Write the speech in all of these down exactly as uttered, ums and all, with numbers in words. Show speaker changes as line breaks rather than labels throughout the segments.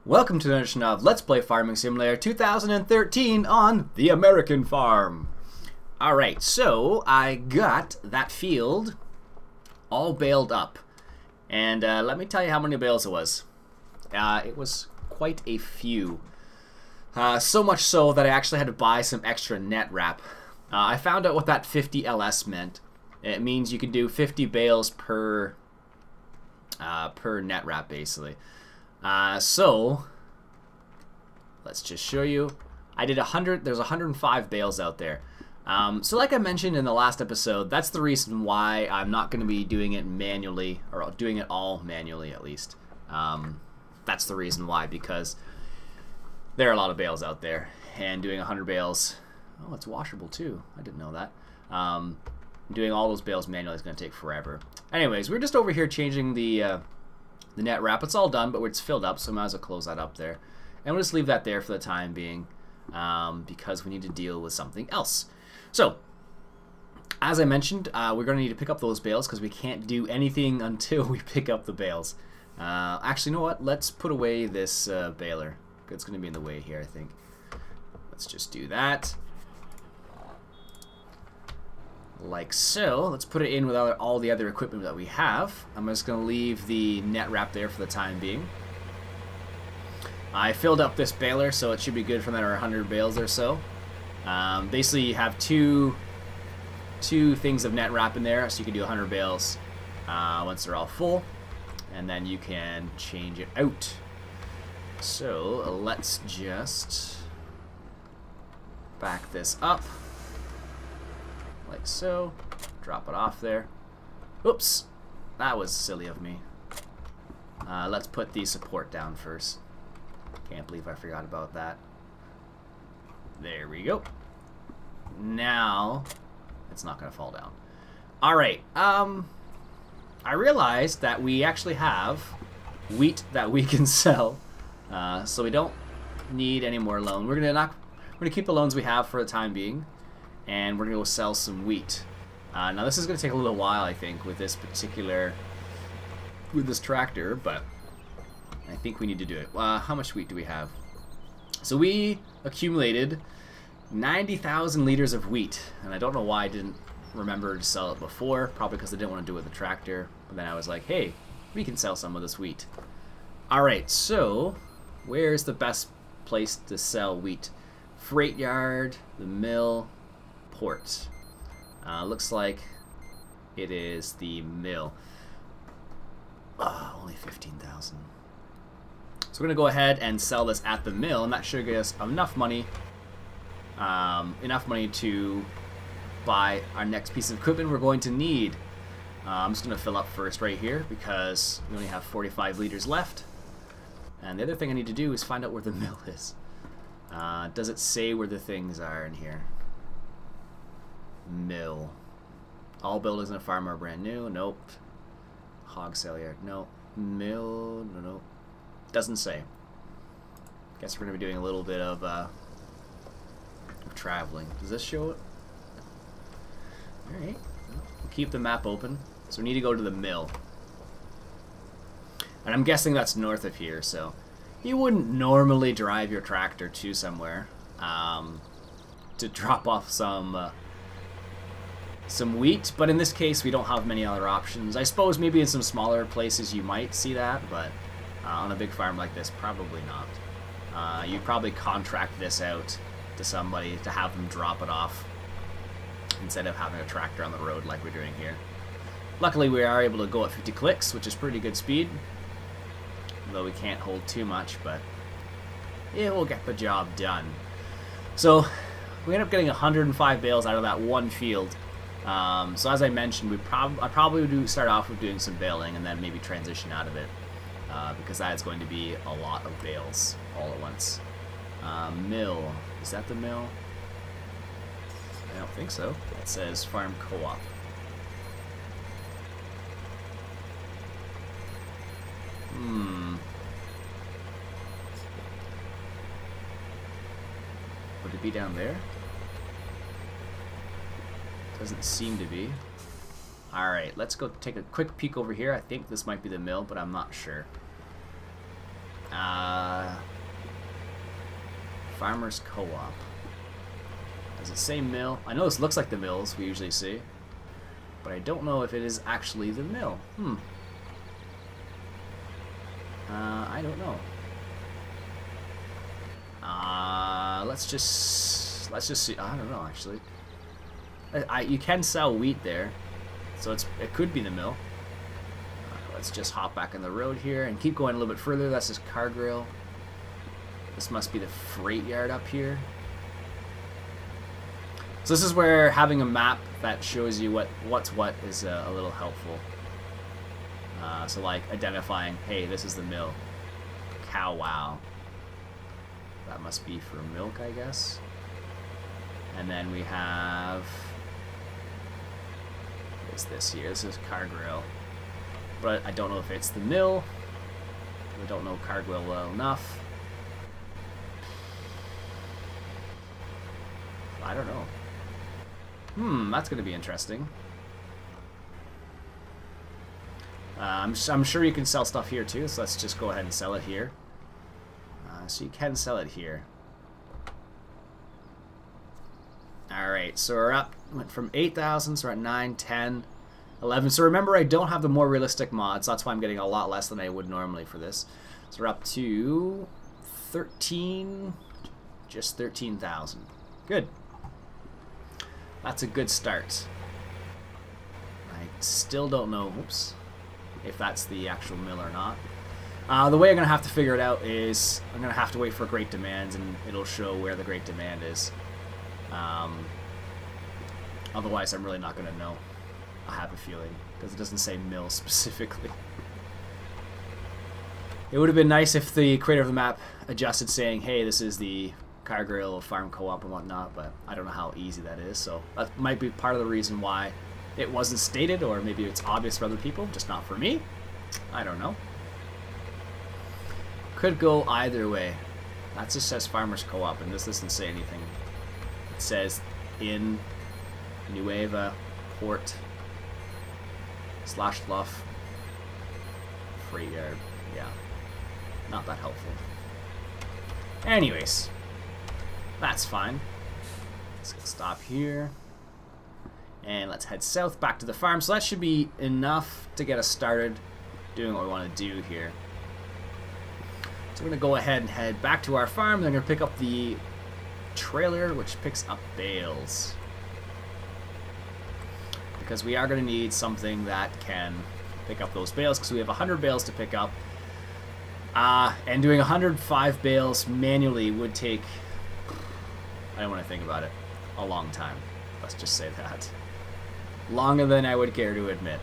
Welcome to the edition of Let's Play Farming Simulator two thousand thirteen on the American Farm. Alright, so I got that field all baled up. And uh, let me tell you how many bales it was. Uh, it was quite a few. Uh, so much so that I actually had to buy some extra net wrap. Uh, I found out what that fifty L S meant. It means you can do fifty bales per, uh, per net wrap, basically. Uh, so, let's just show you. I did one hundred, there's one hundred five bales out there. Um, so like I mentioned in the last episode, that's the reason why I'm not going to be doing it manually, or doing it all manually at least. Um, that's the reason why, because there are a lot of bales out there, and doing one hundred bales, oh, it's washable too. I didn't know that. Um, doing all those bales manually is going to take forever. Anyways, we're just over here changing the... Uh, The net wrap, it's all done, but it's filled up, so I might as well close that up there. And we'll just leave that there for the time being, um, because we need to deal with something else. So, as I mentioned, uh, we're going to need to pick up those bales, because we can't do anything until we pick up the bales. Uh, actually, you know what? Let's put away this uh, baler. It's going to be in the way here, I think. Let's just do that. Like so. Let's put it in with all the other equipment that we have. I'm just going to leave the net wrap there for the time being. I filled up this baler, so it should be good for another one hundred bales or so. Um, basically, you have two two things of net wrap in there, so you can do one hundred bales uh, once they're all full, and then you can change it out. So let's just back this up. Like so. Drop it off there. Oops. That was silly of me. Uh, let's put the support down first. Can't believe I forgot about that. There we go. Now, it's not going to fall down. Alright. Um, I realized that we actually have wheat that we can sell. Uh, so we don't need any more loan. We're going to not. We're going to keep the loans we have for the time being. And we're going to go sell some wheat. Uh, now this is going to take a little while, I think, with this particular, with this tractor, but I think we need to do it. Uh, how much wheat do we have? So we accumulated ninety thousand liters of wheat, and I don't know why I didn't remember to sell it before, probably because I didn't want to do it with the tractor, but then I was like, hey, we can sell some of this wheat. Alright, so where's the best place to sell wheat? Freight yard, the mill, port. Uh, looks like it is the mill. Oh, only fifteen thousand. So we're going to go ahead and sell this at the mill, and that should get us enough money, um, enough money to buy our next piece of equipment we're going to need. Uh, I'm just going to fill up first right here because we only have forty-five liters left. And the other thing I need to do is find out where the mill is. Uh, does it say where the things are in here? Mill. All buildings in a farm are brand new. Nope. Hog sale yard. No. Mill. No, no. Doesn't say. Guess we're going to be doing a little bit of, uh, of traveling. Does this show it? Alright. We'll keep the map open. So we need to go to the mill. And I'm guessing that's north of here, so you wouldn't normally drive your tractor to somewhere um, to drop off some uh, some wheat, but in this case we don't have many other options. I suppose maybe in some smaller places you might see that, but uh, on a big farm like this, probably not. Uh, you'd probably contract this out to somebody to have them drop it off instead of having a tractor on the road like we're doing here. Luckily we are able to go at fifty clicks, which is pretty good speed. Though we can't hold too much, but it will get the job done. So we end up getting one hundred five bales out of that one field. Um, so as I mentioned, we prob I probably would do start off with doing some baling and then maybe transition out of it, uh, because that is going to be a lot of bales all at once. Uh, mill, is that the mill? I don't think so. It says farm co-op. Hmm. Would it be down there? Doesn't seem to be. Alright, let's go take a quick peek over here. I think this might be the mill, but I'm not sure. Uh, Farmers Co-op. Does it say mill? I know this looks like the mills we usually see, but I don't know if it is actually the mill. Hmm. Uh, I don't know. Uh, let's just let's just see. I don't know actually. I, I you can sell wheat there, so it's it could be the mill. Uh, let's just hop back on the road here and keep going a little bit further. That's this car grill. This must be the freight yard up here. So this is where having a map that shows you what what's what is uh, a little helpful. Uh, so like identifying, hey, this is the mill. Cow wow. That must be for milk, I guess. And then we have, what's this here? This is car grill. But I don't know if it's the mill. I don't know car grill well enough. I don't know. Hmm, that's going to be interesting. Uh, I'm, I'm sure you can sell stuff here too, so let's just go ahead and sell it here. Uh, so you can sell it here. Alright, so we're up, went from eight thousand, so we're at nine, ten, eleven. So remember, I don't have the more realistic mods, so that's why I'm getting a lot less than I would normally for this. So we're up to thirteen, just thirteen thousand. Good. That's a good start. I still don't know, oops, if that's the actual mill or not. Uh, the way I'm going to have to figure it out is I'm going to have to wait for great demand, and it'll show where the great demand is. Um, otherwise, I'm really not going to know. I have a feeling, because it doesn't say mill specifically. It would have been nice if the creator of the map adjusted saying, hey, this is the car grill, farm co-op, and whatnot, but I don't know how easy that is, so that might be part of the reason why it wasn't stated, or maybe it's obvious for other people, just not for me. I don't know. Could go either way. That just says Farmers Co-op, and this doesn't say anything. It says in Nueva Port slash Luff Freight Yard. Yeah, not that helpful. Anyways, that's fine. Let's stop here. And let's head south back to the farm. So that should be enough to get us started doing what we want to do here. So we're going to go ahead and head back to our farm. Then we're going to pick up the trailer, which picks up bales. Because we are going to need something that can pick up those bales, because we have one hundred bales to pick up. Uh, and doing one hundred five bales manually would take, I don't want to think about it, a long time. Let's just say that. Longer than I would care to admit.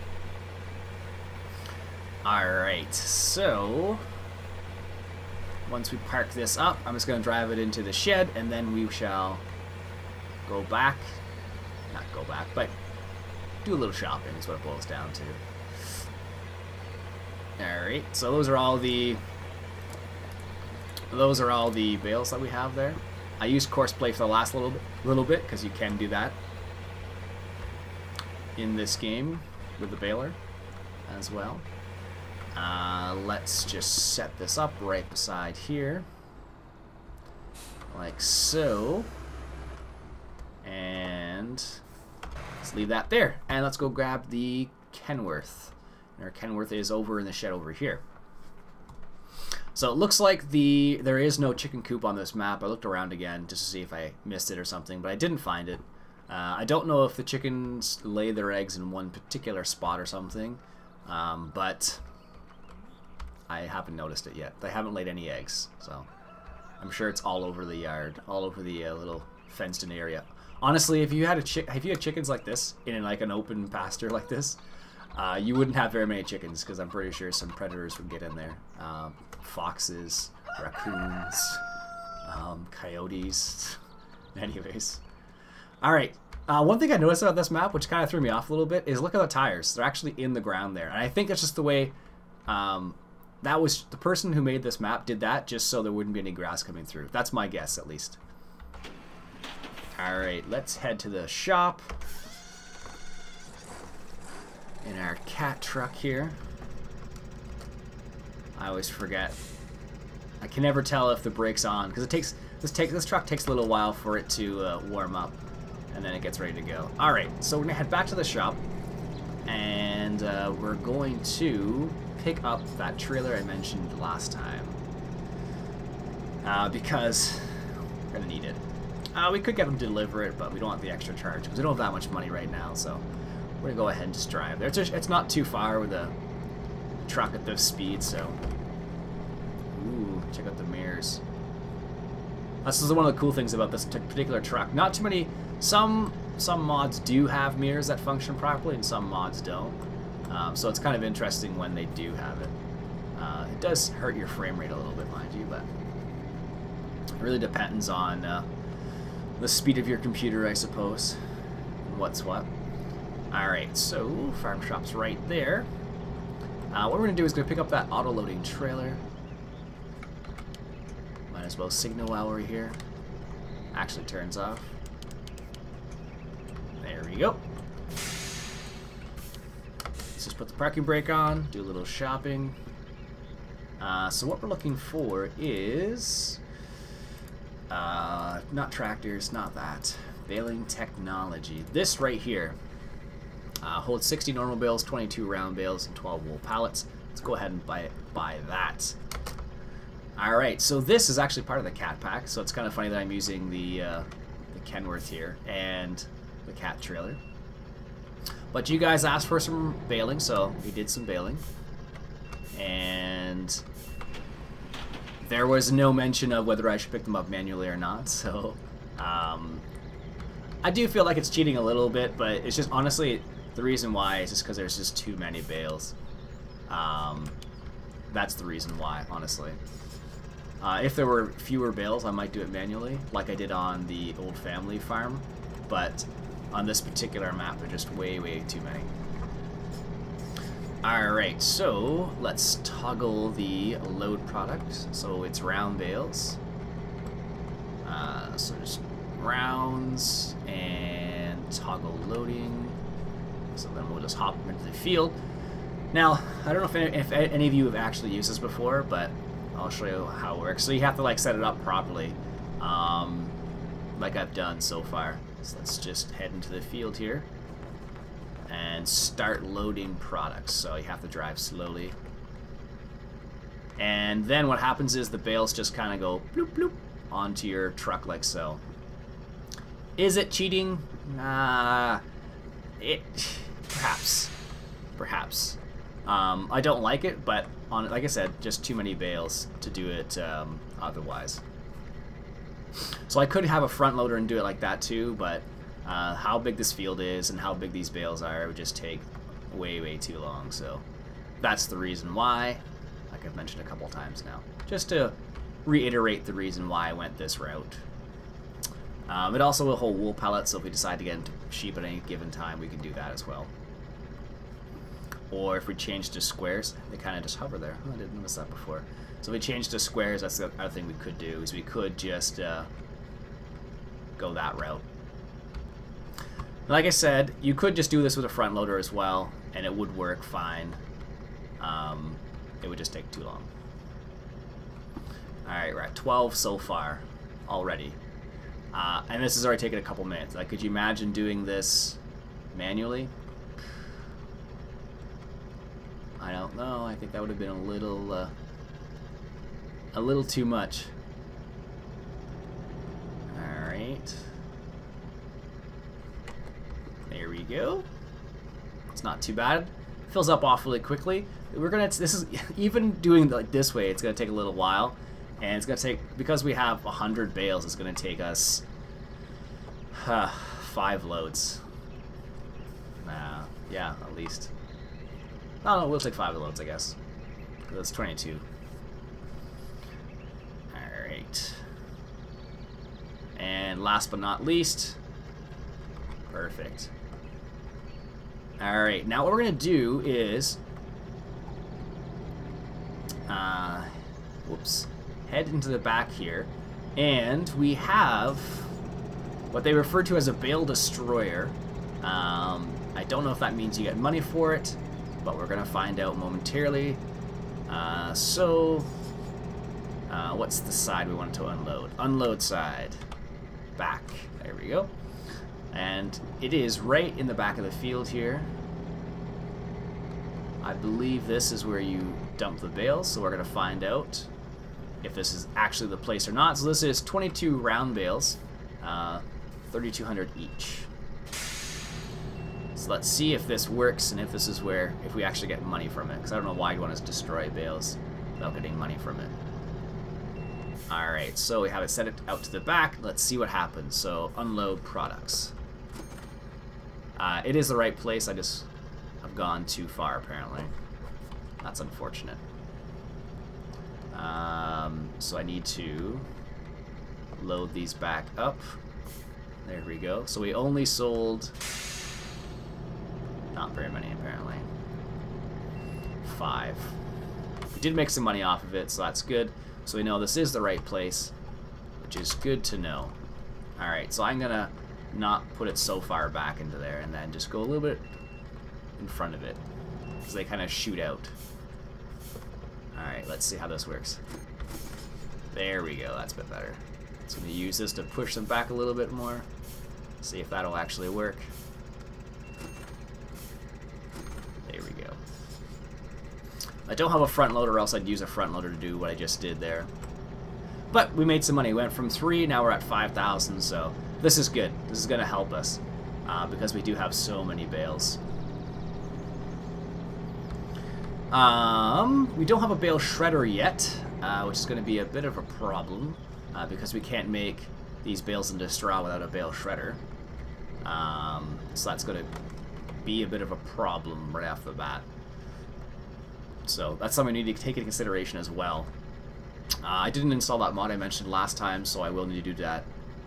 Alright, so once we park this up, I'm just going to drive it into the shed, and then we shall go back. Not go back, but do a little shopping is what it boils down to. Alright, so those are all the those are all the bales that we have there. I used course play for the last little bit, little bit because you can do that in this game with the baler as well. Uh, let's just set this up right beside here, like so, and let's leave that there. And let's go grab the Kenworth. And our Kenworth is over in the shed over here. So it looks like the there is no chicken coop on this map. I looked around again just to see if I missed it or something, but I didn't find it. Uh, I don't know if the chickens lay their eggs in one particular spot or something, um, but I haven't noticed it yet. They haven't laid any eggs, so I'm sure it's all over the yard, all over the uh, little fenced-in area. Honestly, if you had a chick, if you had chickens like this in like an open pasture like this, uh, you wouldn't have very many chickens, because I'm pretty sure some predators would get in there. Um, foxes, raccoons, um, coyotes. Anyways. Alright, uh, one thing I noticed about this map, which kind of threw me off a little bit, is look at the tires. They're actually in the ground there. And I think it's just the way, um, that was, the person who made this map did that just so there wouldn't be any grass coming through. That's my guess, at least. Alright, let's head to the shop. In our cat truck here. I always forget I can never tell if the brake's on because it takes this take this truck takes a little while for it to uh, warm up, and then it gets ready to go. All right, so we're gonna head back to the shop, and uh, we're going to pick up that trailer I mentioned last time uh, because we're gonna need it. Uh, we could get them to deliver it, but we don't want the extra charge because we don't have that much money right now. So we're gonna go ahead and just drive there. It's, just, it's not too far with a truck at this speed, so. Ooh, check out the mirrors. This is one of the cool things about this particular truck. Not too many. Some some mods do have mirrors that function properly, and some mods don't. Um, so it's kind of interesting when they do have it. Uh, it does hurt your frame rate a little bit, mind you, but it really depends on uh, the speed of your computer, I suppose, and what's what. All right, so farm shop's right there. Uh, what we're gonna do is gonna pick up that auto-loading trailer. Might as well signal while we're here. Actually turns off. There we go. Let's just put the parking brake on, do a little shopping. Uh, so what we're looking for is uh, not tractors, not that. Baling technology. This right here uh, holds sixty normal bales, twenty-two round bales, and twelve wool pallets. Let's go ahead and buy buy that. Alright, so this is actually part of the cat pack, so it's kind of funny that I'm using the, uh, the Kenworth here and the cat trailer. But you guys asked for some baling, so we did some baling. And there was no mention of whether I should pick them up manually or not, so um, I do feel like it's cheating a little bit, but it's just honestly the reason why is just because there's just too many bales. Um, that's the reason why, honestly. Uh, if there were fewer bales, I might do it manually, like I did on the old family farm, but on this particular map, there are just way, way too many. Alright, so let's toggle the load product. So it's round bales. Uh, so just rounds and toggle loading. So then we'll just hop into the field. Now, I don't know if any, if any of you have actually used this before, but I'll show you how it works. So you have to like set it up properly, um, like I've done so far. So let's just head into the field here and start loading products. So you have to drive slowly. And then what happens is the bales just kind of go bloop bloop onto your truck like so. Is it cheating? Nah, it perhaps, perhaps. Um, I don't like it, but on like I said, just too many bales to do it um, otherwise. So I could have a front loader and do it like that too, but uh, how big this field is and how big these bales are, it would just take way, way too long. So that's the reason why, like I've mentioned a couple times now, just to reiterate the reason why I went this route. Um, it also will hold wool pallets, so if we decide to get into sheep at any given time, we can do that as well. Or if we change to squares, they kind of just hover there. Oh, I didn't notice that before. So if we change to squares, that's the other thing we could do, is we could just uh, go that route. Like I said, you could just do this with a front loader as well, and it would work fine. Um, it would just take too long. Alright, we're at twelve so far already. Uh, and this has already taken a couple minutes. Like, could you imagine doing this manually? I don't know. I think that would have been a little, uh, a little too much. All right. There we go. It's not too bad. Fills up awfully quickly. We're gonna. This is even doing like this way. It's gonna take a little while, and it's gonna take because we have a hundred bales. It's gonna take us uh, five loads. Nah, yeah, at least. Oh no, we'll take five loads, I guess. That's twenty-two. Alright. And last but not least, perfect. Alright, now what we're going to do is, uh, whoops, head into the back here, and we have what they refer to as a bale destroyer. Um, I don't know if that means you get money for it, but we're going to find out momentarily. Uh, so, Uh, what's the side we want to unload? Unload side. Back. There we go. And it is right in the back of the field here. I believe this is where you dump the bales, so we're going to find out if this is actually the place or not. So this is twenty-two round bales, uh, thirty-two hundred each. So let's see if this works and if this is where, if we actually get money from it, because I don't know why you'd want to destroy bales without getting money from it. Alright, so we have it set it out to the back. Let's see what happens. So, unload products. Uh, it is the right place, I just have gone too far apparently. That's unfortunate. Um, so I need to load these back up. There we go. So we only sold not very many apparently. Five. We did make some money off of it, so that's good. So we know this is the right place, which is good to know. Alright, so I'm gonna not put it so far back into there and then just go a little bit in front of it, because they kind of shoot out. Alright, let's see how this works. There we go, that's a bit better. So I'm going to use this to push them back a little bit more. See if that'll actually work. There we go. I don't have a front loader, or else I'd use a front loader to do what I just did there. But we made some money. We went from three, now we're at five thousand, so this is good. This is going to help us, uh, because we do have so many bales. Um, we don't have a bale shredder yet, uh, which is going to be a bit of a problem, uh, because we can't make these bales into straw without a bale shredder. Um, so that's going to be a bit of a problem right off the bat. So that's something we need to take into consideration as well. Uh, I didn't install that mod I mentioned last time, so I will need to do that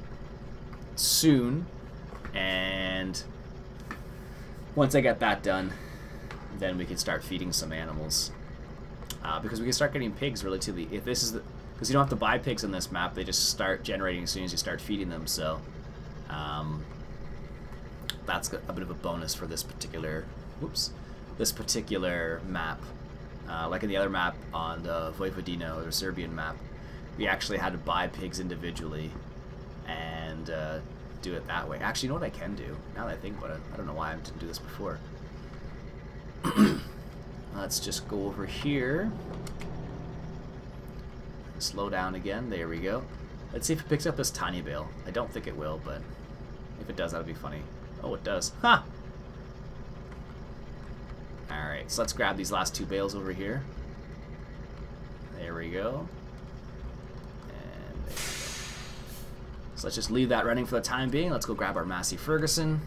soon. And once I get that done, then we can start feeding some animals. Uh, because we can start getting pigs relatively. If this is the, because you don't have to buy pigs on this map, they just start generating as soon as you start feeding them. So um, that's a bit of a bonus for this particular, whoops, this particular map. Uh, like in the other map on the Vojvodina, or Serbian map, we actually had to buy pigs individually and uh, do it that way. Actually, you know what I can do? Now that I think about it, I don't know why I didn't do this before. Let's just go over here. Slow down again. There we go. Let's see if it picks up this tiny bale. I don't think it will, but if it does, that would be funny. Oh, it does. Ha! Alright, so let's grab these last two bales over here. There we go. And there we go. So let's just leave that running for the time being. Let's go grab our Massey Ferguson.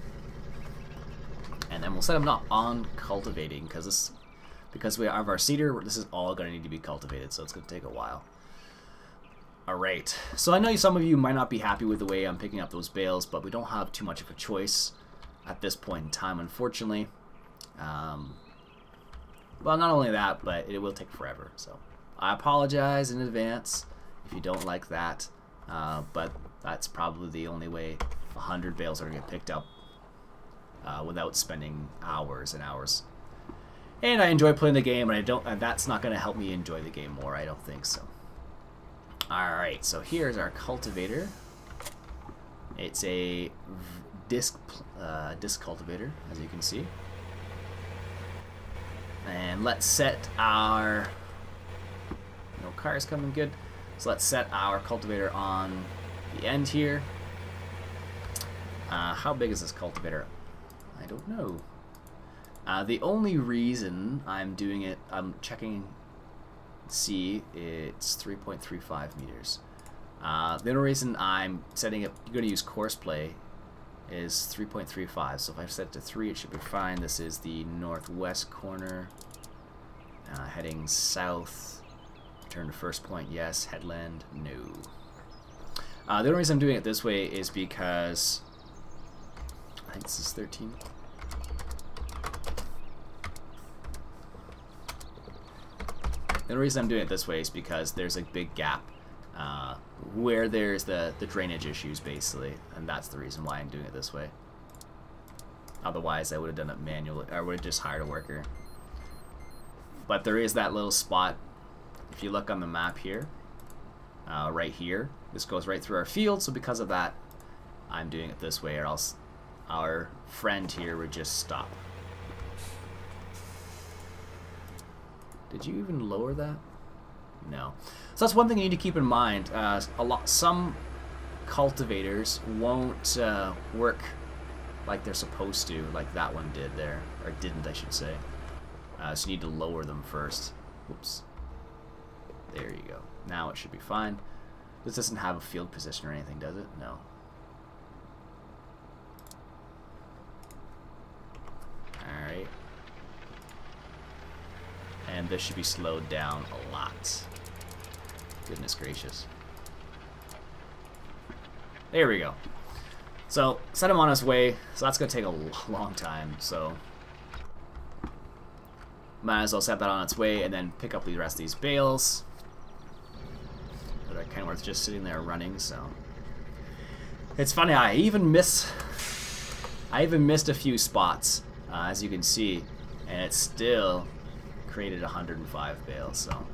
And then we'll set them up on cultivating, because this, because we have our cedar, this is all going to need to be cultivated, so it's going to take a while. Alright, so I know some of you might not be happy with the way I'm picking up those bales, but we don't have too much of a choice at this point in time, unfortunately. Um, well, not only that, but it will take forever, so I apologize in advance if you don't like that, uh, but that's probably the only way a hundred bales are going to get picked up uh, without spending hours and hours. And I enjoy playing the game, and I don't, and that's not going to help me enjoy the game more, I don't think so. Alright, so here's our cultivator. It's a disc, uh, disc cultivator, as you can see. And let's set our, no cars coming, good. So let's set our cultivator on the end here. Uh, how big is this cultivator? I don't know. Uh, the only reason I'm doing it, I'm checking, see, it's three point three five meters. Uh, the only reason I'm setting it, you're going to use course play, is three point three five. So if I set it to three, it should be fine. This is the northwest corner, uh, heading south. Turn to first point, yes. Headland, no. Uh, the only reason I'm doing it this way is because I think this is thirteen. The only reason I'm doing it this way is because there's a big gap uh, where there's the, the drainage issues, basically, and that's the reason why I'm doing it this way. Otherwise, I would have done it manually. I would have just hired a worker. But there is that little spot. If you look on the map here, uh, right here. This goes right through our field, so because of that, I'm doing it this way, or else our friend here would just stop. Did you even lower that? No. So that's one thing you need to keep in mind. Uh, a lot, some cultivators won't uh, work like they're supposed to, like that one did there, or didn't, I should say. Uh, so you need to lower them first. Oops. There you go. Now it should be fine. This doesn't have a field position or anything, does it? No. Alright. And this should be slowed down a lot. Goodness gracious. There we go. So, set him on his way. So that's going to take a long time, so might as well set that on its way and then pick up the rest of these bales. They're kind of worth just sitting there running, so. It's funny, I even miss, I even missed a few spots, uh, as you can see, and it still created one hundred five bales, so.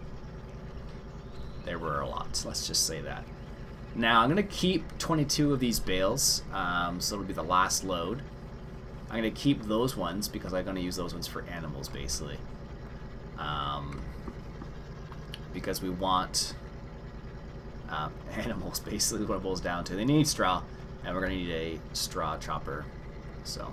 There were a lot, let's just say that. Now, I'm going to keep twenty-two of these bales, um, so it'll be the last load. I'm going to keep those ones because I'm going to use those ones for animals, basically. Um, because we want uh, animals, basically, what it boils down to. They need straw, and we're going to need a straw chopper, so.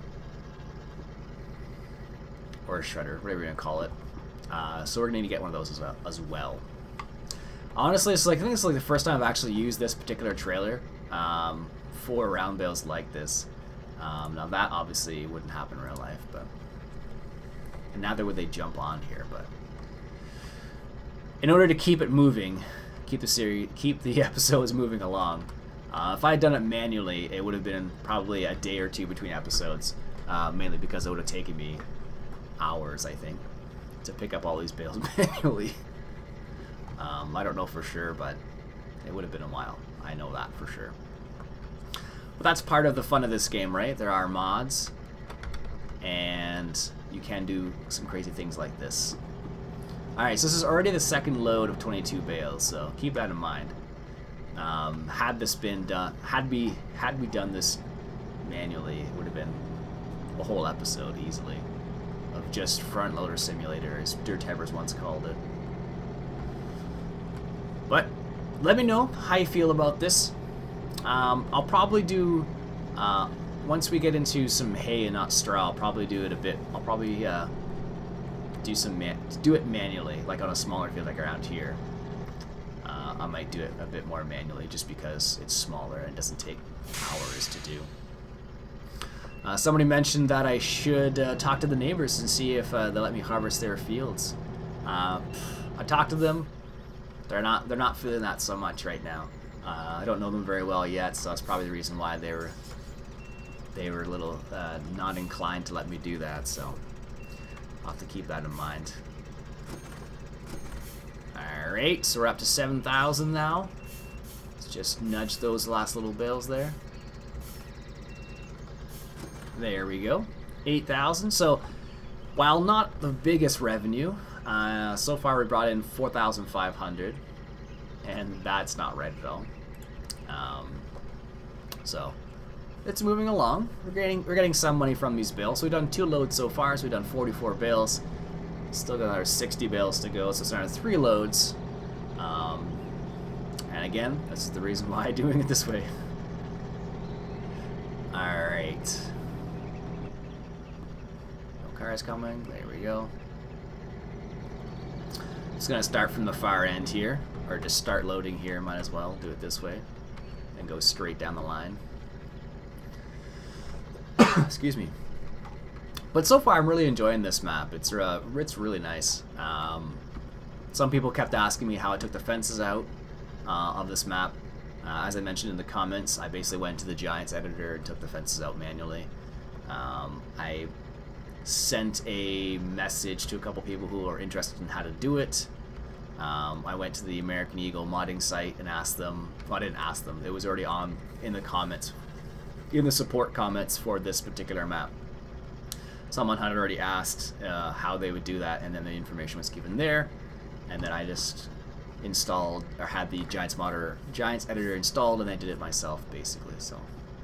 Or a shredder, whatever you're going to call it. Uh, so we're going to need to get one of those as well. As well. Honestly, it's like, I think it's like the first time I've actually used this particular trailer um, for round bales like this. Um, now that obviously wouldn't happen in real life, but and neither would they jump on here. But in order to keep it moving, keep the series, keep the episodes moving along. Uh, if I had done it manually, it would have been probably a day or two between episodes, uh, mainly because it would have taken me hours, I think, to pick up all these bales manually. Um, I don't know for sure, but it would have been a while. I know that for sure. But that's part of the fun of this game, right? There are mods, and you can do some crazy things like this. Alright, so this is already the second load of twenty-two bales, so keep that in mind. Um, had this been done, had we, had we done this manually, it would have been a whole episode easily of just front loader simulator, as Dirt Hebbers once called it. But let me know how you feel about this. Um, I'll probably do, uh, once we get into some hay and not straw, I'll probably do it a bit, I'll probably uh, do some man do it manually, like on a smaller field like around here. Uh, I might do it a bit more manually just because it's smaller and doesn't take hours to do. Uh, somebody mentioned that I should uh, talk to the neighbors and see if uh, they'll let me harvest their fields. Uh, I talked to them. They're not, they're not feeling that so much right now. Uh, I don't know them very well yet, so that's probably the reason why they were they were a little uh, not inclined to let me do that. So I'll have to keep that in mind. All right, so we're up to seven thousand now. Let's just nudge those last little bales there. There we go, eight thousand. So while not the biggest revenue, uh, so far we brought in four thousand five hundred. And that's not right at all. Um, so it's moving along. We're getting we're getting some money from these bales. So we've done two loads so far. So we've done forty-four bales. Still got another sixty bales to go. So it's another three loads. Um, and again, that's the reason why I'm doing it this way. All right. No cars coming. There we go. Just gonna start from the far end here. Or just start loading here, might as well do it this way and go straight down the line. Excuse me. But so far I'm really enjoying this map. It's uh, it's really nice. Um, some people kept asking me how I took the fences out uh, of this map. Uh, as I mentioned in the comments, I basically went to the Giants editor and took the fences out manually. Um, I sent a message to a couple people who are interested in how to do it. Um, I went to the American Eagle modding site and asked them, well, I didn't ask them, it was already on in the comments, in the support comments for this particular map. Someone had already asked uh, how they would do that, and then the information was given there, and then I just installed or had the Giants Modder, Giants editor installed, and I did it myself basically. So,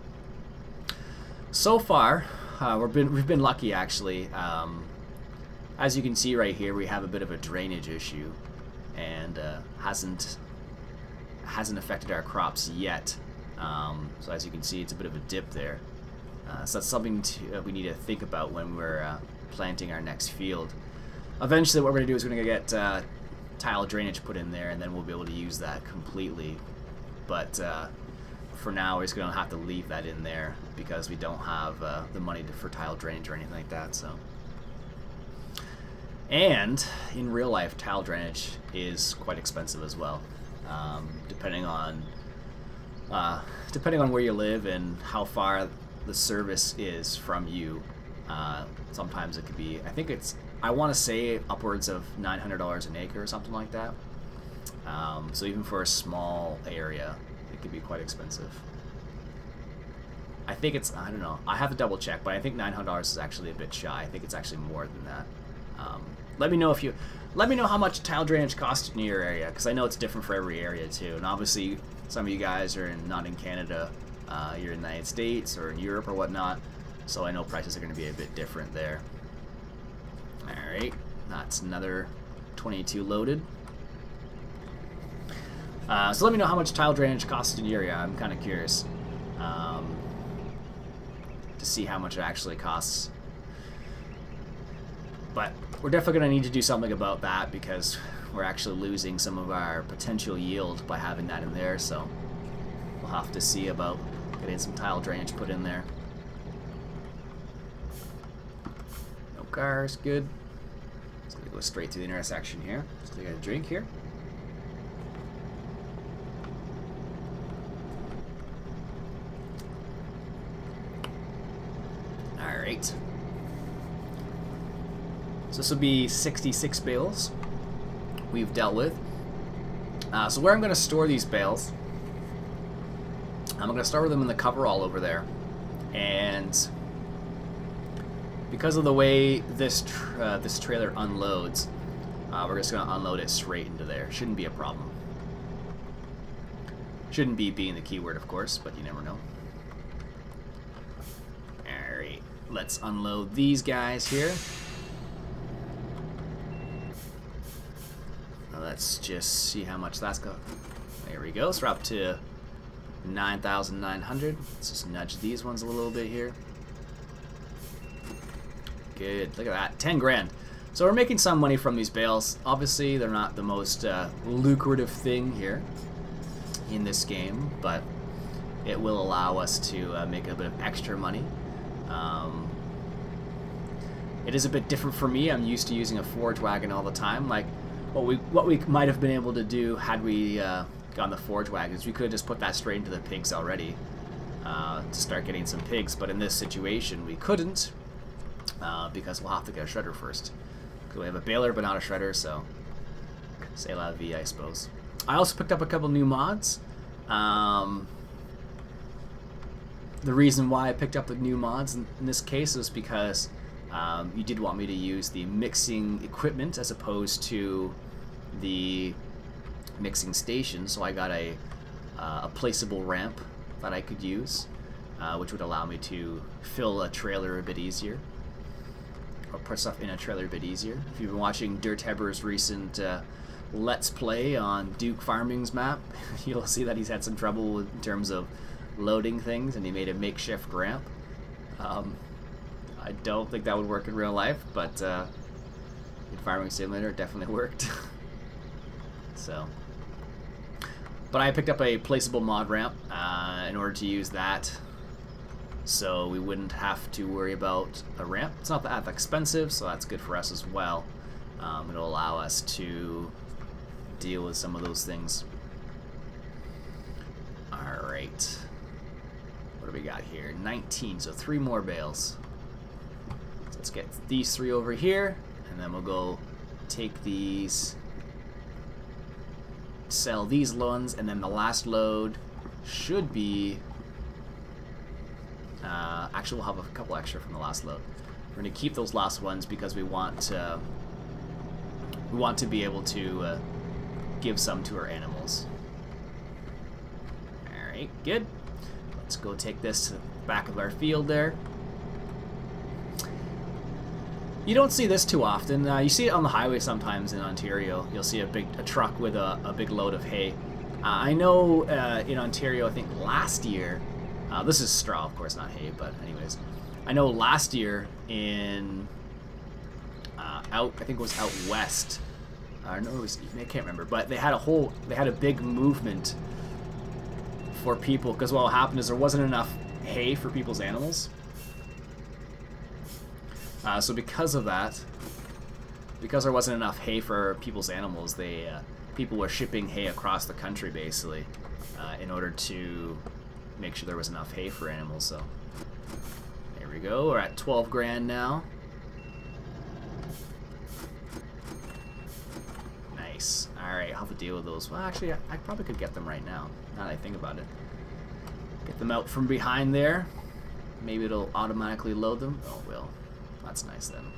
so far, uh, we've been we've been lucky actually. Um, as you can see right here, we have a bit of a drainage issue, and uh, hasn't hasn't affected our crops yet. Um, so as you can see, it's a bit of a dip there. Uh, so that's something to, uh, we need to think about when we're uh, planting our next field. Eventually, what we're going to do is we're going to get uh, tile drainage put in there, and then we'll be able to use that completely. But uh, for now, we're just going to have to leave that in there because we don't have uh, the money to, for tile drainage or anything like that. So, and in real life, tile drainage is quite expensive as well, um, depending on uh, depending on where you live and how far the service is from you. Uh, sometimes it could be, I think it's, I want to say upwards of nine hundred dollars an acre or something like that. Um, so even for a small area, it could be quite expensive. I think it's, I don't know, I have to double check, but I think nine hundred dollars is actually a bit shy. I think it's actually more than that. Um, let me know if you, let me know how much tile drainage costs in your area, because I know it's different for every area too. And obviously, some of you guys are in, not in Canada, uh, you're in the United States or in Europe or whatnot, so I know prices are going to be a bit different there. Alright, that's another twenty-two loaded. Uh, so let me know how much tile drainage costs in your area. I'm kind of curious um, to see how much it actually costs. But we're definitely going to need to do something about that because we're actually losing some of our potential yield by having that in there. So we'll have to see about getting some tile drainage put in there. No cars, good. So we go straight through the intersection here. Just gonna get a drink here. All right. So this will be sixty-six bales we've dealt with. Uh, so where I'm going to store these bales, I'm going to store them in the coverall over there, and because of the way this tr uh, this trailer unloads, uh, we're just going to unload it straight into there. Shouldn't be a problem. Shouldn't be being the keyword, of course, but you never know. Alright, let's unload these guys here. Now let's just see how much that's got. There we go. So we're up to nine thousand nine hundred. Let's just nudge these ones a little bit here. Good. Look at that. ten grand. So we're making some money from these bales. Obviously, they're not the most uh, lucrative thing here in this game, but it will allow us to uh, make a bit of extra money. Um, it is a bit different for me. I'm used to using a forage wagon all the time. Like what we what we might have been able to do had we uh, gotten the forage wagons, we could have just put that straight into the pigs already uh, to start getting some pigs. But in this situation, we couldn't uh, because we'll have to get a shredder first. Because we have a baler but not a shredder, so c'est la vie, I suppose. I also picked up a couple new mods. Um, the reason why I picked up the new mods in, in this case is because um, you did want me to use the mixing equipment as opposed to the mixing station, so I got a, uh, a placeable ramp that I could use, uh, which would allow me to fill a trailer a bit easier, or put stuff in a trailer a bit easier. If you've been watching Dirt Heber's recent uh, Let's Play on Duke Farming's map, you'll see that he's had some trouble in terms of loading things, and he made a makeshift ramp. Um, I don't think that would work in real life, but uh, in Farming Simulator it definitely worked. So, but I picked up a placeable mod ramp uh, in order to use that, so we wouldn't have to worry about a ramp. It's not that expensive, so that's good for us as well. Um, it'll allow us to deal with some of those things. Alright. What do we got here? nineteen, so three more bales. So let's get these three over here, and then we'll go take these, sell these ones, and then the last load should be... Uh, actually, we'll have a couple extra from the last load. We're going to keep those last ones because we want to... We want to be able to uh, give some to our animals. Alright, good. Let's go take this to the back of our field there. You don't see this too often. Uh, you see it on the highway sometimes in Ontario. You'll see a big a truck with a, a big load of hay. Uh, I know uh, in Ontario, I think last year, uh, this is straw, of course, not hay, but anyways, I know last year in uh, out, I think it was out west. I know it was, I can't remember, but they had a whole, they had a big movement for people because what happened is there wasn't enough hay for people's animals. Uh, so because of that, because there wasn't enough hay for people's animals, they uh, people were shipping hay across the country basically uh, in order to make sure there was enough hay for animals. So there we go. We're at twelve grand now. Nice. All right, I'll have to deal with those. Well, actually, I, I probably could get them right now. Now that I think about it, get them out from behind there. Maybe it'll automatically load them. Oh, it will. That's nice then.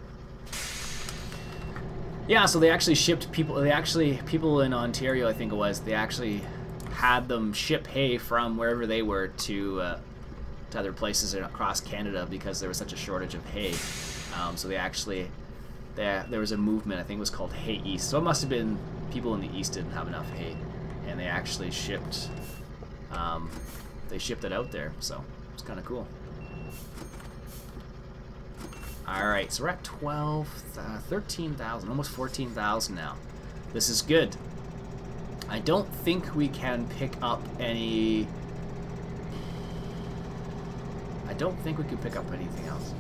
Yeah, so they actually shipped people, they actually, people in Ontario, I think it was, they actually had them ship hay from wherever they were to, uh, to other places across Canada because there was such a shortage of hay. Um, so they actually, they, there was a movement, I think it was called Hay East. So it must have been people in the East didn't have enough hay. And they actually shipped, um, they shipped it out there. So it's kind of cool. Alright, so we're at twelve, uh, thirteen thousand, almost fourteen thousand now. This is good. I don't think we can pick up any... I don't think we can pick up anything else.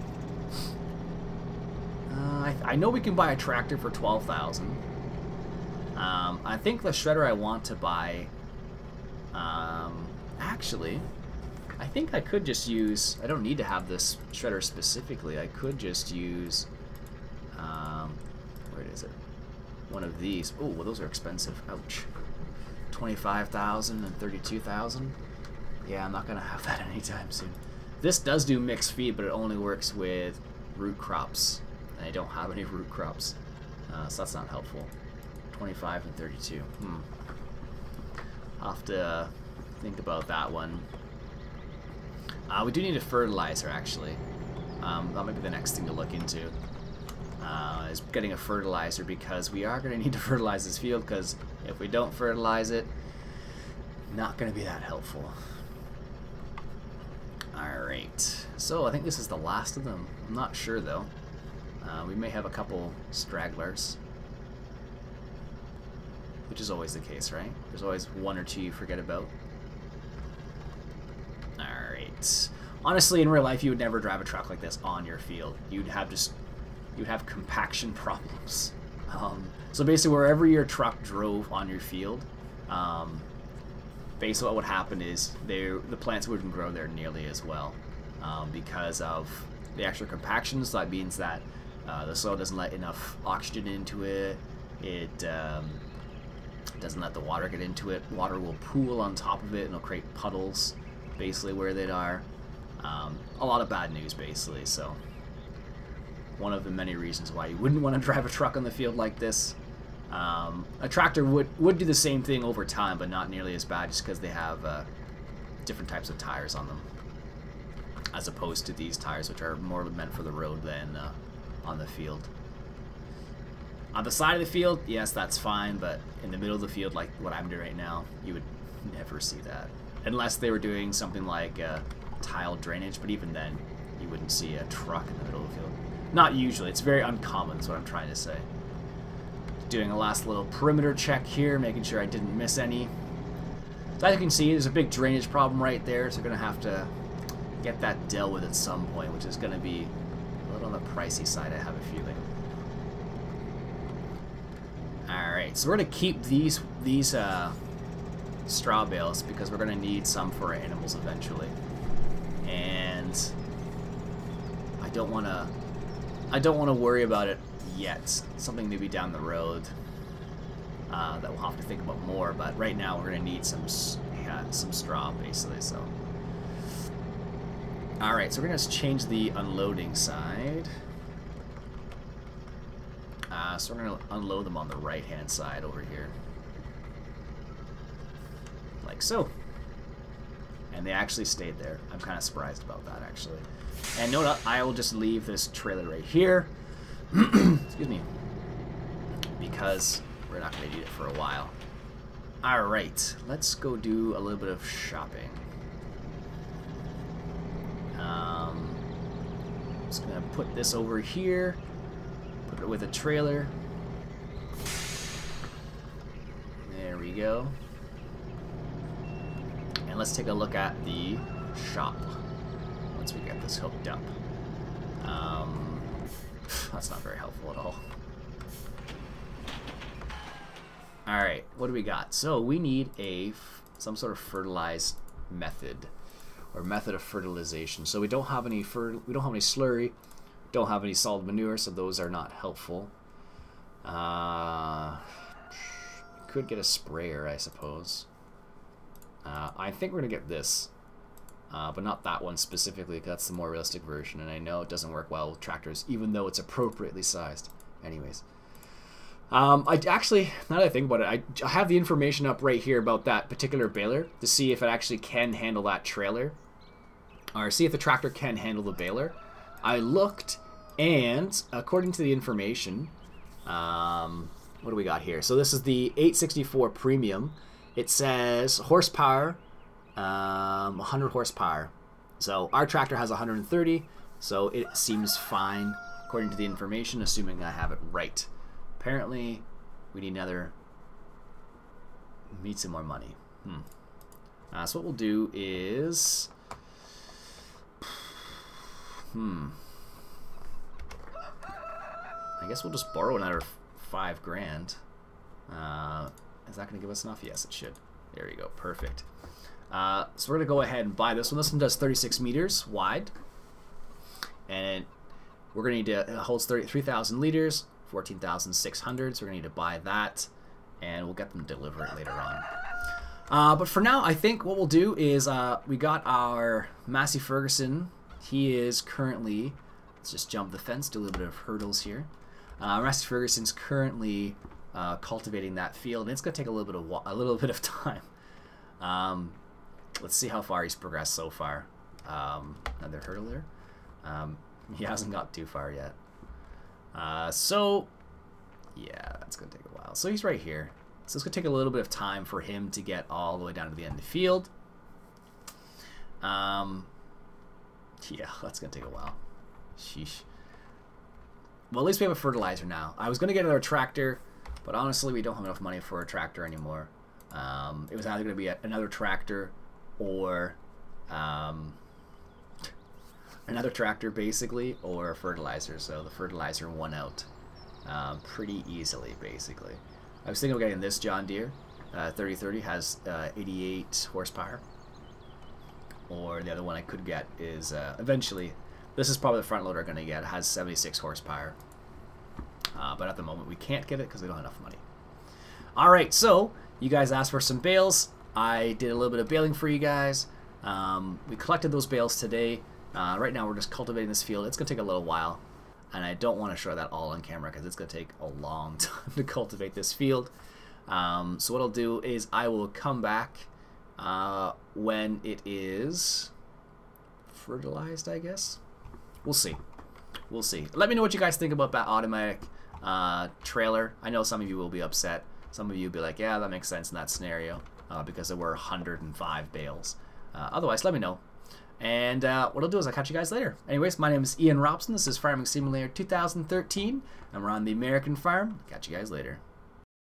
Uh, I, I know we can buy a tractor for twelve thousand. Um, I think the shredder I want to buy... Um, actually... I think I could just use, I don't need to have this shredder specifically, I could just use, um, where is it? One of these. Oh, well, those are expensive. Ouch. twenty-five thousand and thirty-two thousand. Yeah, I'm not going to have that anytime soon. This does do mixed feed, but it only works with root crops. And I don't have any root crops, uh, so that's not helpful. twenty-five and thirty-two. Hmm. I'll have to uh, think about that one. Uh, we do need a fertilizer, actually. Um, that might be the next thing to look into. Uh, is getting a fertilizer because we are going to need to fertilize this field because if we don't fertilize it, not going to be that helpful. Alright, so I think this is the last of them. I'm not sure though. Uh, we may have a couple stragglers. Which is always the case, right? There's always one or two you forget about. Alright. Honestly, in real life, you would never drive a truck like this on your field. You'd have just, you'd have compaction problems. Um, so basically, wherever your truck drove on your field, um, basically what would happen is they, the plants wouldn't grow there nearly as well um, because of the extra compaction. So that means that uh, the soil doesn't let enough oxygen into it. It um, doesn't let the water get into it. Water will pool on top of it and it'll create puddles basically where they are. Um, a lot of bad news basically, so one of the many reasons why you wouldn't want to drive a truck on the field like this. Um, a tractor would, would do the same thing over time, but not nearly as bad just because they have uh, different types of tires on them as opposed to these tires which are more meant for the road than uh, on the field. On the side of the field, yes, that's fine, but in the middle of the field, like what I'm doing right now, you would never see that. Unless they were doing something like uh, tile drainage, but even then, you wouldn't see a truck in the middle of the field. Not usually. It's very uncommon, is what I'm trying to say. Doing a last little perimeter check here, making sure I didn't miss any. So as you can see, there's a big drainage problem right there, so we're going to have to get that dealt with at some point, which is going to be a little on the pricey side, I have a feeling. Alright, so we're going to keep these these uh, straw bales because we're going to need some for our animals eventually. And I don't want to I don't want to worry about it yet. Something maybe down the road uh, that we'll have to think about more, but right now we're going to need some yeah, some straw basically. So alright, so we're going to change the unloading side. Uh, Uh, so we're going to unload them on the right-hand side over here. Like so. And they actually stayed there. I'm kind of surprised about that, actually. And note, I will just leave this trailer right here. Excuse me. Because we're not going to need it for a while. Alright, let's go do a little bit of shopping. Um, I'm just going to put this over here. Put it with a trailer. There we go. And let's take a look at the shop once we get this hooked up. Um, that's not very helpful at all. Alright, what do we got? So we need a some sort of fertilized method or method of fertilization. So we don't have any fer we don't have any slurry, don't have any solid manure, so those are not helpful. Uh, could get a sprayer, I suppose. Uh, I think we're gonna get this, uh, but not that one specifically, because that's the more realistic version, and I know it doesn't work well with tractors, even though it's appropriately sized. Anyways. Um, I actually, now that I think about it, I, I have the information up right here about that particular baler to see if it actually can handle that trailer, or see if the tractor can handle the baler. I looked, and according to the information, um, what do we got here? So this is the eight sixty-four Premium. It says horsepower, um, one hundred horsepower. So our tractor has one hundred thirty, so it seems fine according to the information, assuming I have it right. Apparently, we need another, need some more money. Hmm. Uh, so what we'll do is, hmm. I guess we'll just borrow another five grand. Uh, is that going to give us enough? Yes, it should. There you go. Perfect. Uh, so we're going to go ahead and buy this one. This one does thirty-six meters wide. And we're going to need to, it holds thirty-three thousand liters. fourteen thousand six hundred, so we're going to need to buy that, and we'll get them to deliver it later on. Uh, but for now, I think what we'll do is uh, we got our Massey Ferguson. He is currently, let's just jump the fence, do a little bit of hurdles here. Uh, Massey Ferguson's currently uh, cultivating that field, and it's going to take a little bit of a little bit of time. Um, let's see how far he's progressed so far. Um, another hurdle there. Um, he hasn't got too far yet. Uh, so, yeah, it's going to take a while. So he's right here. So it's going to take a little bit of time for him to get all the way down to the end of the field. Um, yeah, that's going to take a while. Sheesh. Well, at least we have a fertilizer now. I was going to get another tractor, but honestly, we don't have enough money for a tractor anymore. Um, it was either going to be a, another tractor or... Um, another tractor basically, or a fertilizer. So the fertilizer won out um, pretty easily basically. I was thinking of getting this John Deere uh, thirty thirty, has uh, eighty-eight horsepower, or the other one I could get is uh, eventually, this is probably the front loader I'm going to get, it has seventy-six horsepower, uh, but at the moment we can't get it because we don't have enough money. Alright, so you guys asked for some bales. I did a little bit of baling for you guys. Um, we collected those bales today. Uh, right now we're just cultivating this field. It's going to take a little while, and I don't want to show that all on camera because it's going to take a long time to cultivate this field. Um, so what I'll do is I will come back uh, when it is fertilized, I guess. We'll see. We'll see. Let me know what you guys think about that automatic uh, trailer. I know some of you will be upset. Some of you will be like, yeah, that makes sense in that scenario uh, because there were one hundred five bales. Uh, otherwise, let me know. And uh, what I'll do is I'll catch you guys later. Anyways, my name is Ian Robson. This is Farming Simulator two thousand thirteen, and we're on the American farm. Catch you guys later.